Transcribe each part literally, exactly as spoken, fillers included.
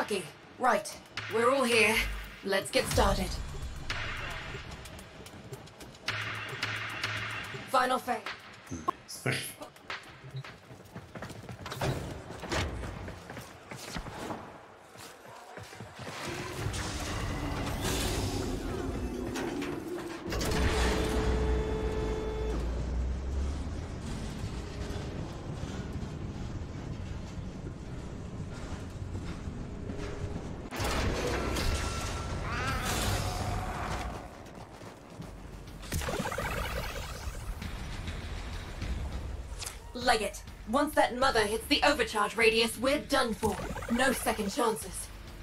Sparky. Right. We're all here. Let's get started. Final phase. Special. Leggett, once that mother hits the overcharge radius, we're done for. No second chances.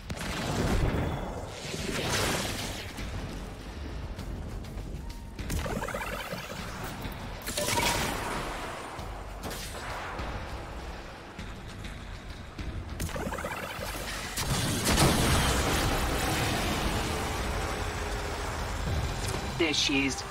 There she is.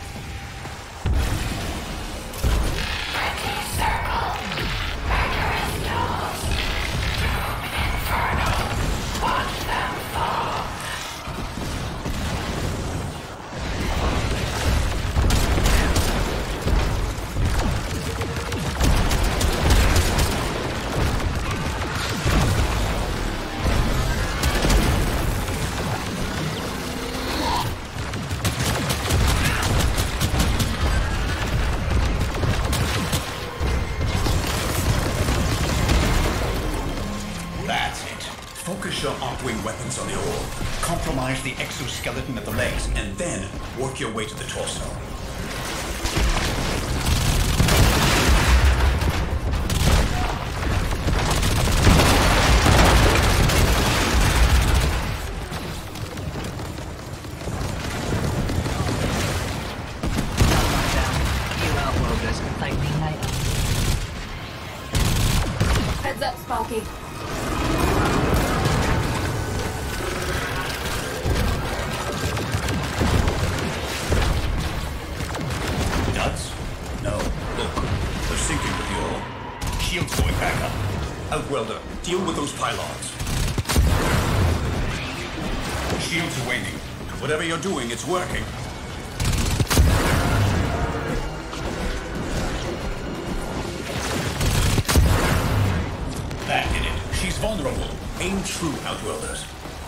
Focus your arc-wing weapons on the orb. Compromise the exoskeleton at the legs, and then work your way to the torso. You outworlders can thank me later. Heads up, Sparky. No. Look, they're sinking with the orb. Shield's going back up. Outwelder, deal with those pylons. Shields are waning. Whatever you're doing, it's working. That did it. She's vulnerable. Aim true, Outwelders.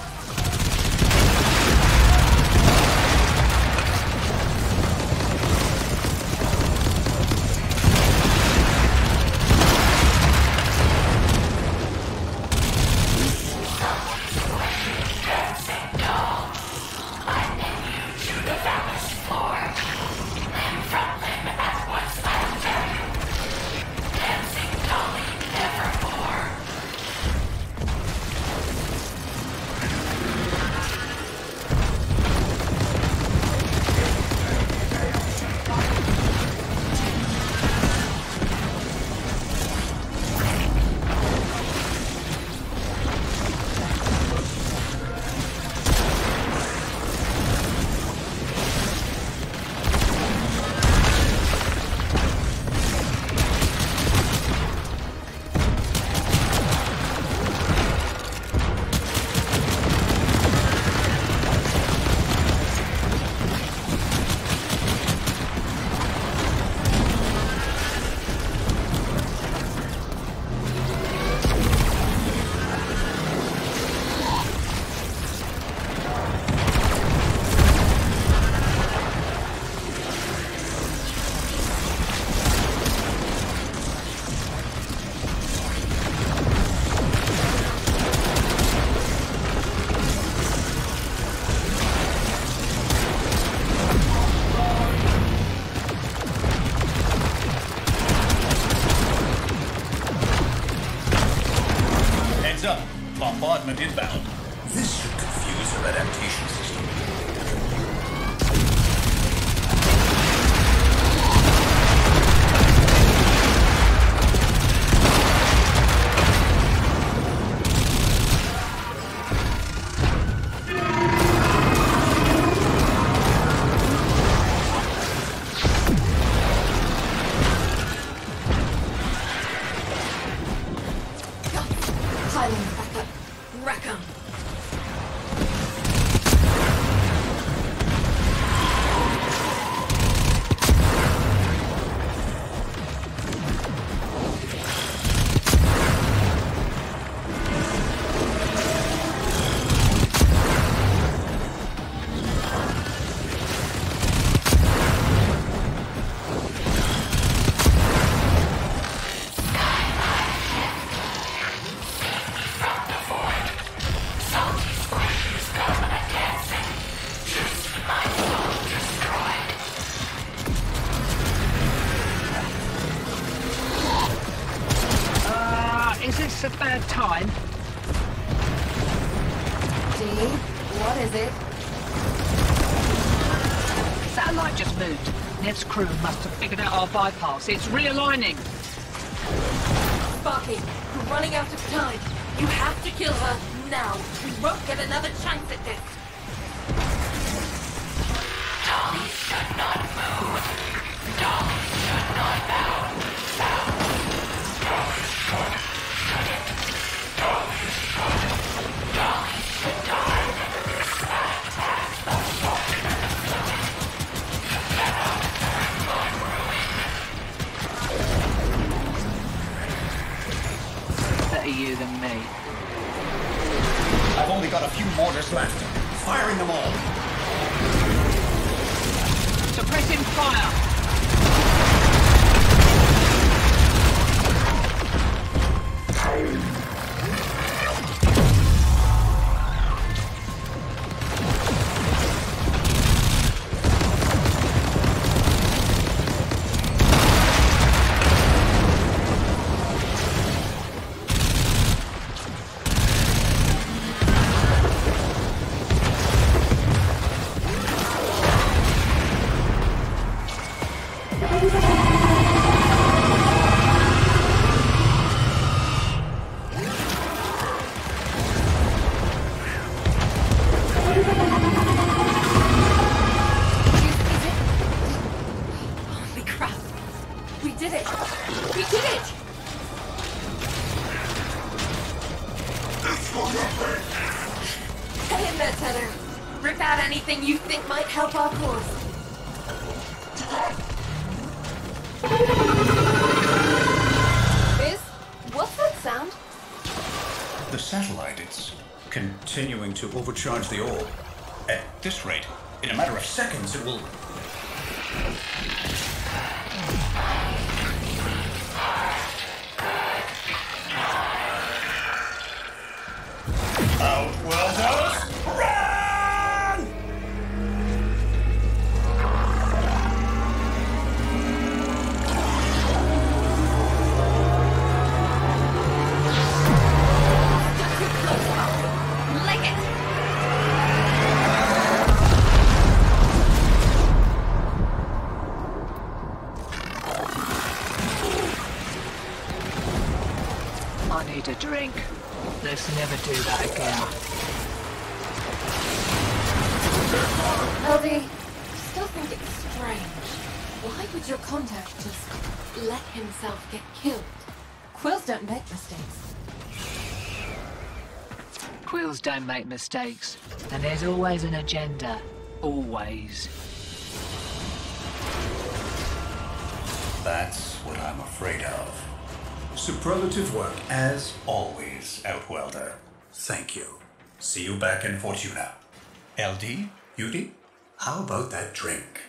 Up. Bombardment inbound. This should confuse her adaptation system. Pylons back up. Rack 'em. Is this a bad time? Dee, what is it? Satellite just moved. Ned's crew must have figured out our bypass. It's realigning. Sparky, we're running out of time. You have to kill her now. We won't get another chance at this. Dolly should not move. Dolly should not bow. Dolly should. Dolly should. Dolly should die. Better you than me. I've only got a few mortars left. Firing them all. Suppressing fire! Holy crap! We did it! We did it! Stay in there, Tether. Rip out anything you think might help our cause. Biz, what's that sound? The satellite, it's continuing to overcharge the orb. At this rate, in a matter of seconds, it will... Outworlders, run! Leg it! I need a drink. Let's never do that again. L D, I still think it's strange. Why would your contact just let himself get killed? Quills don't make mistakes. Quills don't make mistakes. And there's always an agenda. Always. That's what I'm afraid of. Superlative work, as always, Outworlder. Thank you. See you back in Fortuna. L D, Beauty, how about that drink?